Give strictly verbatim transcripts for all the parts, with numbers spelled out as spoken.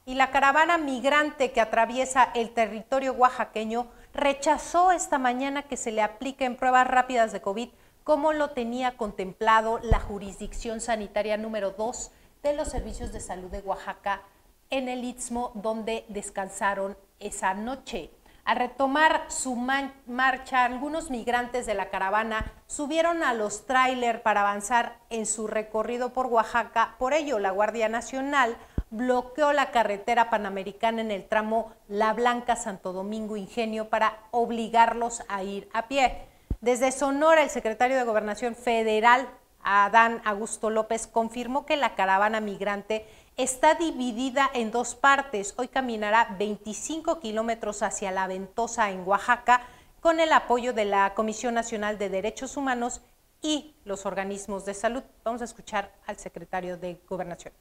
Y la caravana migrante que atraviesa el territorio oaxaqueño rechazó esta mañana que se le apliquen pruebas rápidas de COVID, como lo tenía contemplado la jurisdicción sanitaria número dos de los servicios de salud de Oaxaca en el Istmo, donde descansaron esa noche. Al retomar su marcha, algunos migrantes de la caravana subieron a los tráiler para avanzar en su recorrido por Oaxaca. Por ello, la Guardia Nacional bloqueó la carretera panamericana en el tramo La Blanca-Santo Domingo-Ingenio para obligarlos a ir a pie. Desde Sonora, el secretario de Gobernación Federal, Adán Augusto López, confirmó que la caravana migrante está dividida en dos partes. Hoy caminará veinticinco kilómetros hacia La Ventosa en Oaxaca con el apoyo de la Comisión Nacional de Derechos Humanos y los organismos de salud. Vamos a escuchar al secretario de Gobernación.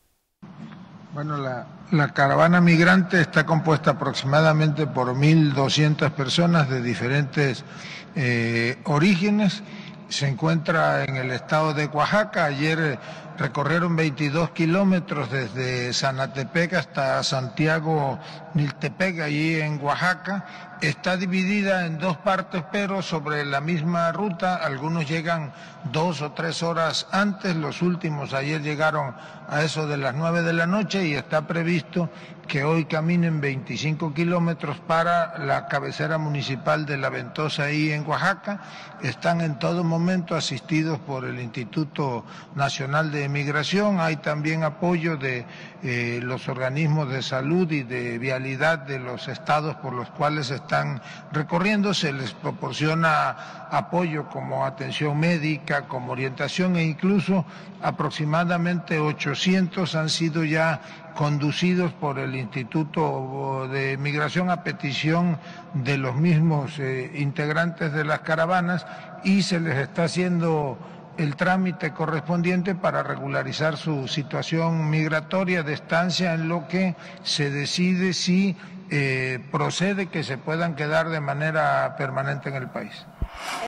Bueno, la, la caravana migrante está compuesta aproximadamente por mil doscientas personas de diferentes eh, orígenes. Se encuentra en el estado de Oaxaca. Ayer recorrieron veintidós kilómetros desde Zanatepec hasta Santiago Niltepec, allí en Oaxaca. Está dividida en dos partes, pero sobre la misma ruta. Algunos llegan dos o tres horas antes, los últimos ayer llegaron a eso de las nueve de la noche, y está previsto que hoy caminen veinticinco kilómetros para la cabecera municipal de La Ventosa, ahí en Oaxaca. Están en todo momento asistidos por el Instituto Nacional de Migración. Hay también apoyo de eh, los organismos de salud y de vialidad de los estados por los cuales están recorriendo. Se les proporciona apoyo como atención médica, como orientación, e incluso aproximadamente ochocientos han sido ya conducidos por el Instituto de Migración a petición de los mismos eh, integrantes de las caravanas, y se les está haciendo el trámite correspondiente para regularizar su situación migratoria de estancia, en lo que se decide si eh, procede que se puedan quedar de manera permanente en el país.